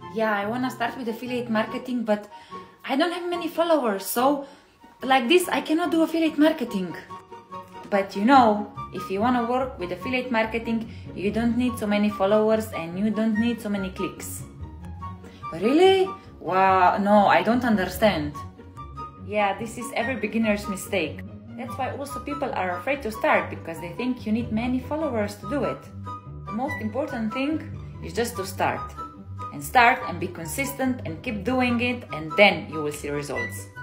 Yeah, I want to start with affiliate marketing, but I don't have many followers, so like this I cannot do affiliate marketing. But you know, if you want to work with affiliate marketing, you don't need so many followers and you don't need so many clicks. Really? Wow, no, I don't understand. Yeah, this is every beginner's mistake. That's why also people are afraid to start, because they think you need many followers to do it. The most important thing is just to start. And start and be consistent and keep doing it, and then you will see results.